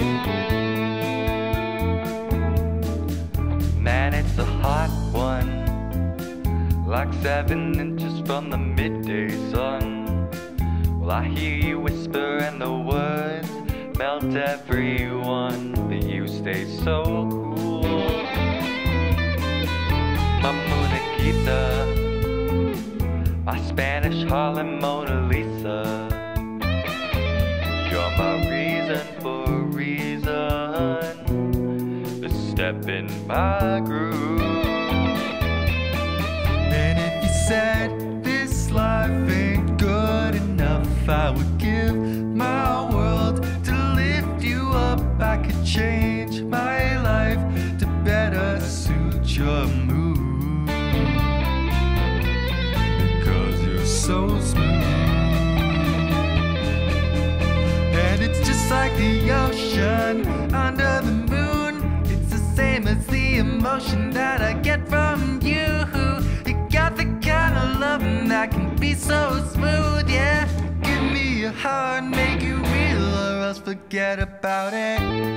Man, it's a hot one, like 7 inches from the midday sun. Well, I hear you whisper and the words melt everyone, but you stay so cool. My Munaquita, my Spanish Harlem Mona Lisa, you're my reason for a reason to step in my groove. And if you said this life ain't good enough, I would give my world to lift you up. I could change my life to better suit your mood, because you're so smooth. And it's just like the ocean under the moon. It's the same as the emotion that I get from you. You got the kind of loving that can be so smooth, yeah. Give me a heart, make you real, or else forget about it.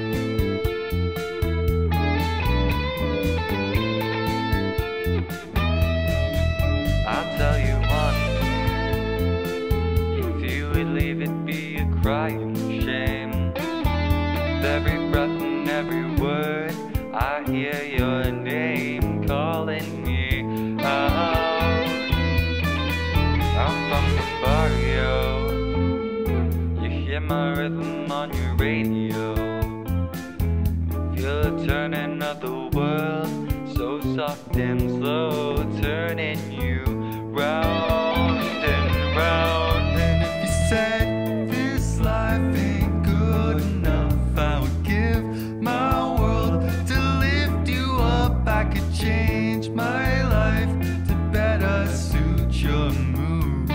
I'll tell you one thing, if you would leave, it'd be a crying shame. With every breath and every word, I hear your name calling me out. I'm from the barrio, you hear my rhythm on your radio. Feel the turning of the world, so soft and slow, turning you round and round. And if you said this life ain't good enough, I would give my world to lift you up. I could change my life to better suit your mood,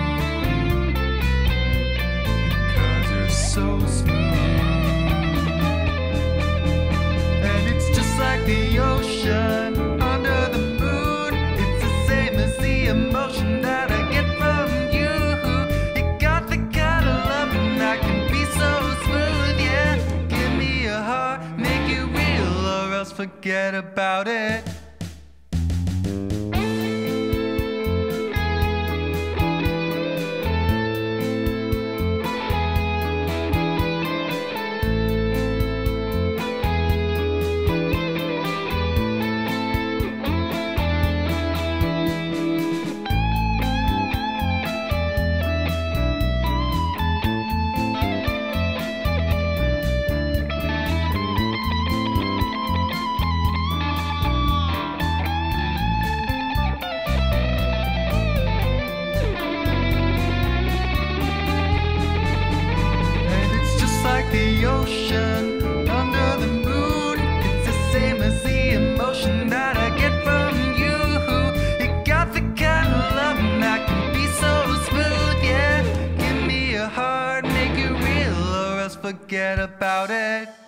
because you're so smooth. And it's just like the ocean under the moon. It's the same as the emotion that I get from you. You got the kind of loving that can be so smooth, yeah. Give me a heart, make it real, or else forget about it. The ocean under the moon, it's the same as the emotion that I get from you. You got the kind of loving that can be so smooth, yeah. Give me a heart, make it real, or else forget about it.